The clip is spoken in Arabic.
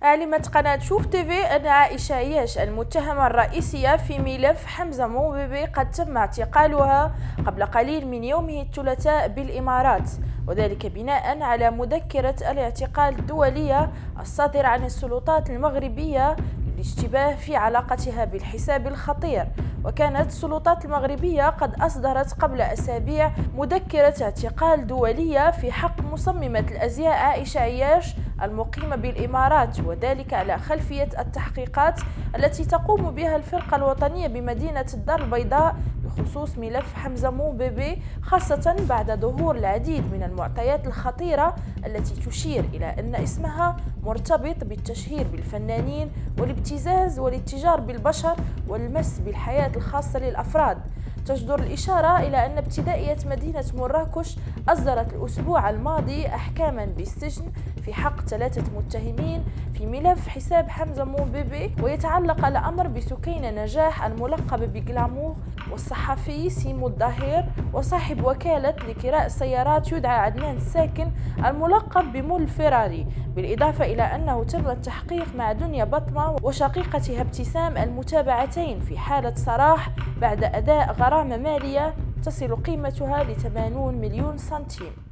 أعلنت قناة شوف تيفي أن عائشة عياش المتهمة الرئيسية في ملف حمزة موبيبي قد تم اعتقالها قبل قليل من يومه الثلاثاء بالإمارات، وذلك بناء على مذكرة الاعتقال الدولية الصادرة عن السلطات المغربية للاشتباه في علاقتها بالحساب الخطير. وكانت السلطات المغربية قد أصدرت قبل أسابيع مذكرة اعتقال دولية في حق مصممة الأزياء عائشة عياش المقيمة بالإمارات، وذلك على خلفية التحقيقات التي تقوم بها الفرقة الوطنية بمدينة الدار البيضاء بخصوص ملف حمزة موبيبي، خاصة بعد ظهور العديد من المعطيات الخطيرة التي تشير إلى أن اسمها مرتبط بالتشهير بالفنانين والابتزاز والاتجار بالبشر والمس بالحياة الخاصة للأفراد. تجدر الإشارة إلى أن ابتدائية مدينة مراكش أصدرت الأسبوع الماضي أحكاما بالسجن في حق 3 متهمين في ملف حساب حمزة موبيبي، ويتعلق الأمر بسكين نجاح الملقب بجلامور، والصحفي سيمو الظاهر، وصاحب وكالة لكراء السيارات يدعى عدنان الساكن الملقب بمول فيراري، بالإضافة إلى أنه تم التحقيق مع دنيا بطمة وشقيقتها ابتسام المتابعتين في حالة سراح بعد أداء غرامة مالية تصل قيمتها ل 80 مليون سنتيم.